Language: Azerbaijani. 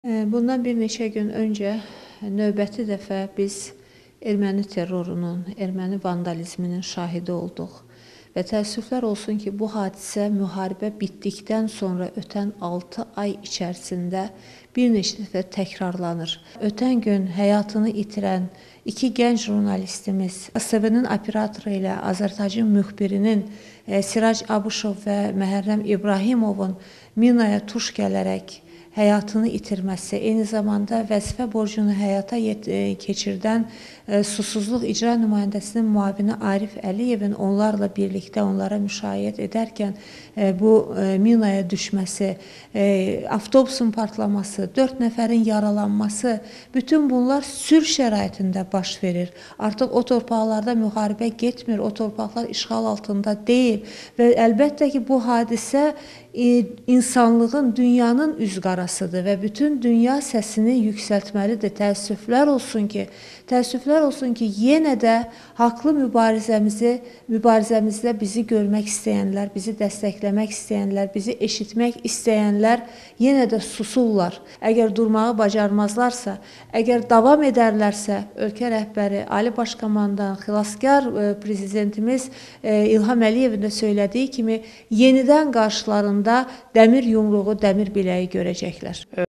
Bundan bir neçə gün öncə növbəti dəfə biz erməni terrorunun, erməni vandalizminin şahidi olduq. Və təəssüflər olsun ki, bu hadisə müharibə bitdikdən sonra ötən 6 ay içərisində bir neçə dəfə təkrarlanır. Ötən gün həyatını itirən iki gənc jurnalistimiz, ASV-nin operatoru ilə Azərtacın müxbirinin Sirac Abuşov və Məhərrəm İbrahimovun minaya tuş gələrək həyatını itirməsi, eyni zamanda vəzifə borcunu həyata keçirdən susuzluq icra nümayəndəsinin müavini Arif Əliyevin onlarla birlikdə onlara müşayiət edərkən bu minaya düşməsi, avtobusun partlaması, 4 nəfərin yaralanması, bütün bunlar sülh şəraitində baş verir. Artıq o torpaqlarda müharibə getmir, o torpaqlar işğal altında deyil və əlbəttə ki, bu hadisə insanlığın, dünyanın üzqarasıdır və bütün dünya səsini yüksəltməlidir. Təəssüflər olsun ki, yenə də haqlı mübarizəmizdə bizi görmək istəyənlər, bizi dəstəkləmək istəyənlər, bizi eşitmək istəyənlər yenə də susurlar. Əgər durmağı bacarmazlarsa, əgər davam edərlərsə, ölkə rəhbəri, Ali Baş Komandan, xilaskar prezidentimiz İlham Əliyevin də söylədiyi kimi, yenidən qarşılarında dəmir yumruğu, dəmir biləyi görəcəklər.